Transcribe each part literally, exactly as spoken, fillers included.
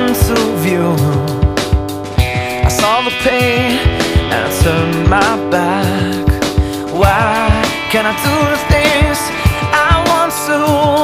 into view. I saw the pain and I turned my back. Why can't I do the things I want to?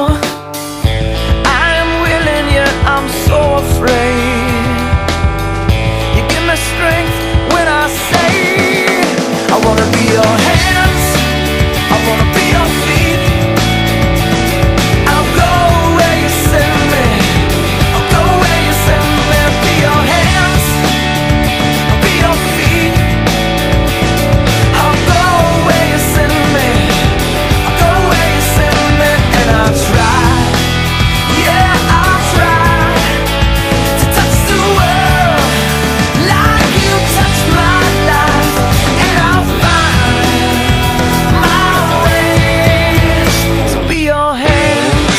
I am willing yet I'm so afraid. You give me strength when I say I wanna be your hands, I wanna be your feet. I'll go where you send me, I'll go where you send me. Be your hands, I'll be your feet. I'll go where you send me, I'll go where you send me. And I'll try, yeah, I'll try to touch the world like you touched my life. And I'll find my ways to be your hands.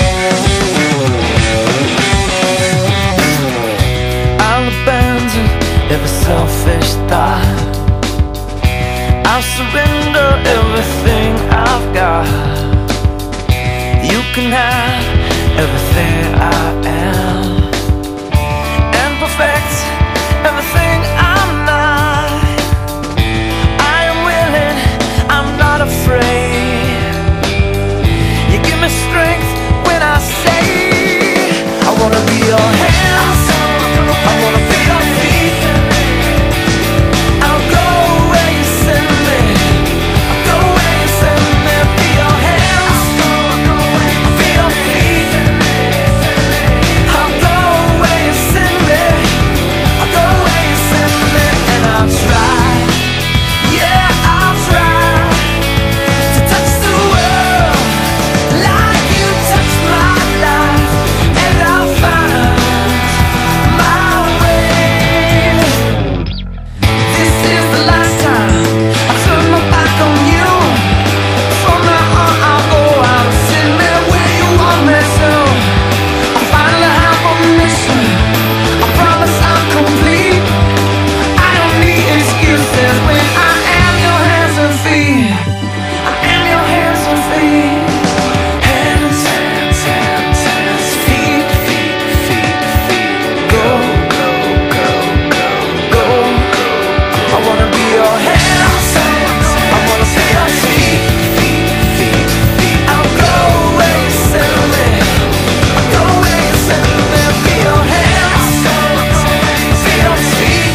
I'll abandon every selfish thought. I'll surrender everything I've got. You can have everything I am, and perfect everything I'm not. I am willing, I'm not afraid. You give me strength when I say I wanna be your hands, I wanna be your feet. I'll go where you send me, I'll go where you send me. Be your hands, I'll be your feet. I'll go where you send me, I'll go where you send me. And I'll try, yeah, I'll try to touch the world like you touched my life. And I'll find my way. This is the last time I turn my back on you. From now on I'll go out and send me where you want me to. I finally have a mission, I promise I'm complete. I don't need excuses when I am your hands and feet. I am your hands and feet. Hands, hands, hands, hands. Feet, feet, feet, feet. Go, go, go, go, go. I wanna be your hands, I wanna be your feet, feet, feet, feet. I'll go where you send me, I'll go where you send me. Be your hands, be your feet.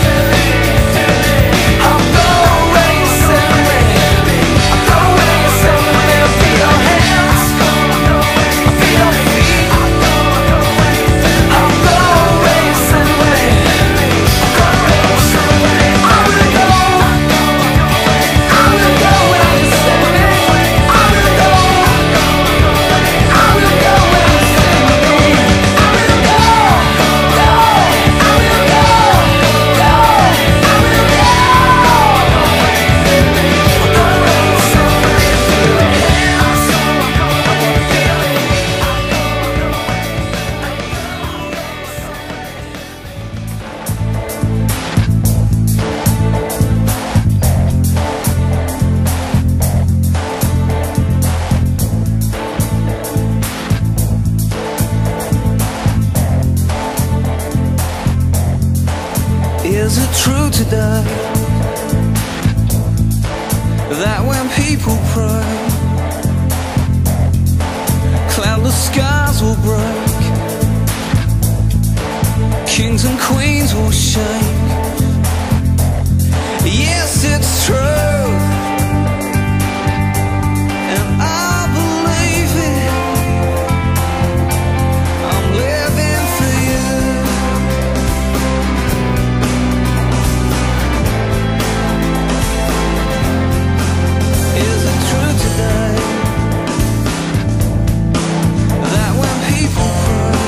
I'll go where you send me, I'll go where you send me. Be your hands, be your feet. I'll go where you send me, I'll go where you send me. I will go, I will go where you send me. I will go, I will go where you send me. I will go, go, I will go, go, I will go. I'll go where you send me. Is it true today that when people pray, cloudless skies will break, kings and queens will shake? Yes, it's true, and I believe it. I'm living for you. Is it true today that when people pray,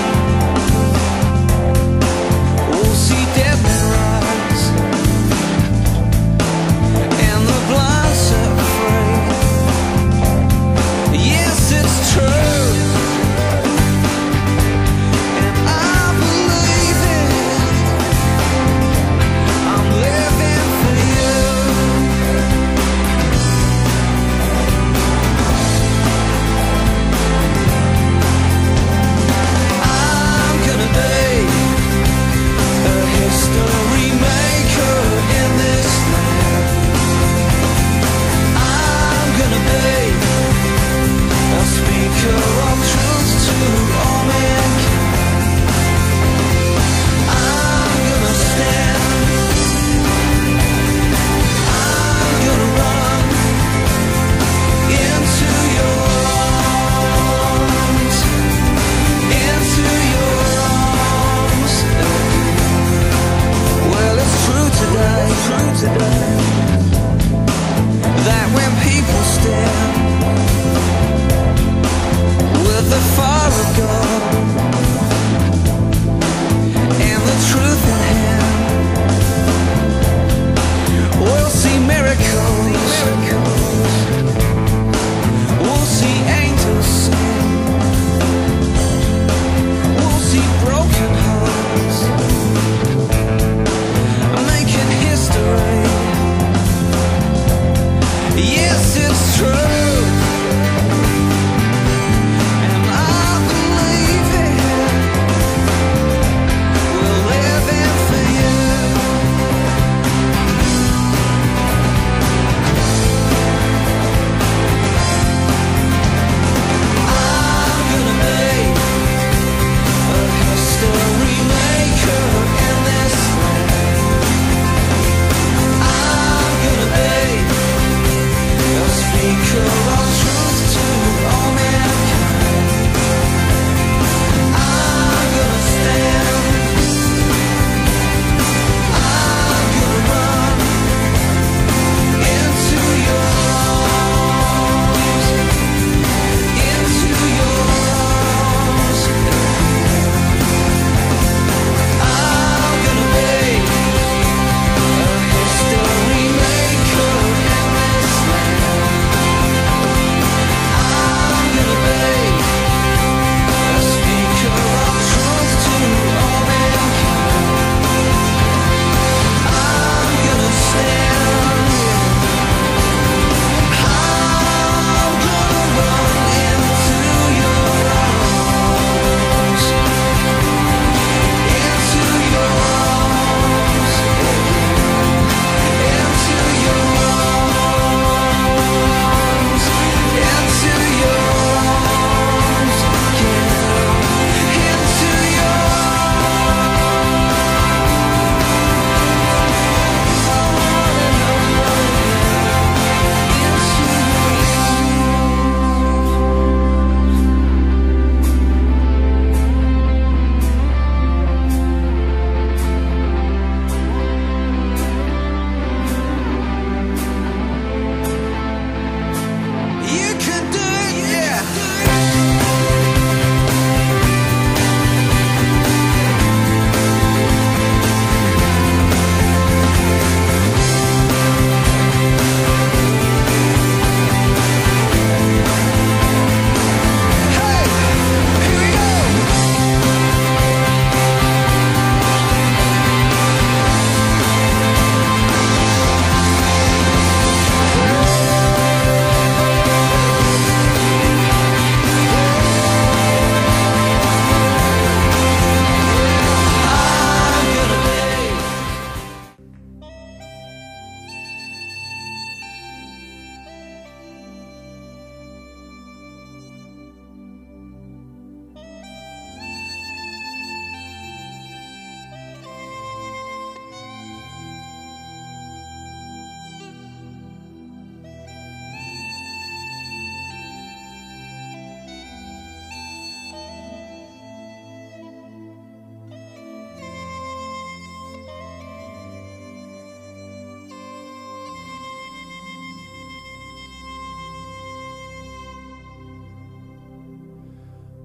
we'll see dead men rise, and the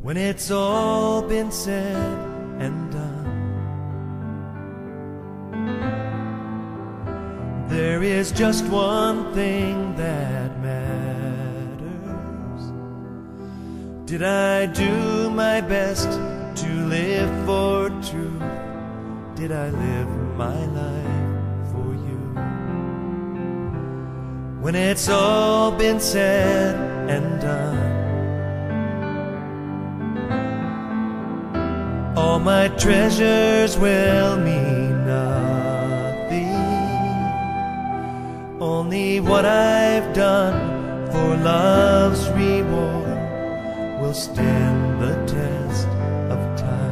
When it's all been said and done, there is just one thing that matters. Did I do my best to live for truth? Did I live my life for you? When it's all been said and done, all my treasures will mean nothing. Only what I've done for love's reward will stand the test of time.